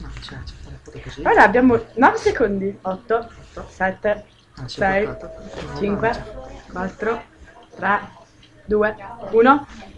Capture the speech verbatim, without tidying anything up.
No, cioè, c'è fare foto così. Ora abbiamo nove secondi. otto, sette, Ah, ci ho sei, toccato. No, cinque, lancia. quattro, tre, due, uno.